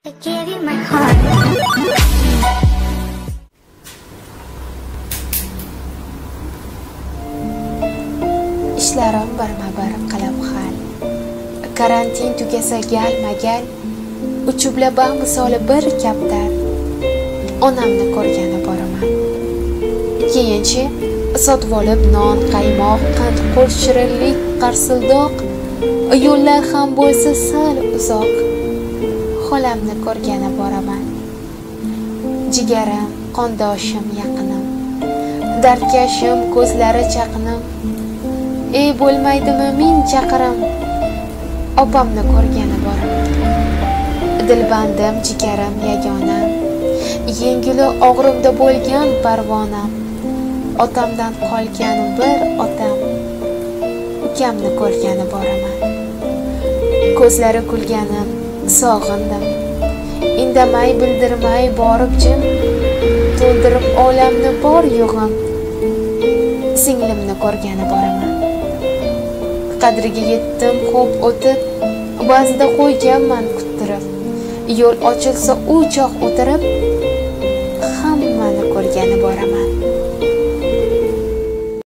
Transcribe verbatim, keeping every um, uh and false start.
I gave you my heart. Ishlarim birma-bir qilib hal. Karantin tugasa galma-gal, uchubla misoli bir kaptar. Onamni ko'rgani boraman. Keyinchi sotib olib non, qaymoq, qand-qo'l, shirinlik, qarsildoq, yo'llar ham bo'lsa sal uzoq. Xolamni ko'rgani boraman. Jigarim, qondoshim, yaqinim, dardkashim, ko'zlari chaqinim. Ey bo'lmaydimi ming chaqirim, opamni ko'rgani boraman. Dilbandim, jigarim, yagonam, yengili og'rimda bo'lgan parvonam. Otamdan qolgan bir otam, ukamni ko'rgani boraman. Ko'zlari kulganim, sog'indim. Indamay, bildirmay borib jim, to'ldirib olamni bor yo'g'im. Singlimni ko'rgani boraman. Qadriga yetdim ko'p o'tib, ba'zida qo'yganman kuttirib. Yo'l ochilsa u choq o'tirib, hammani ko'rgani boraman.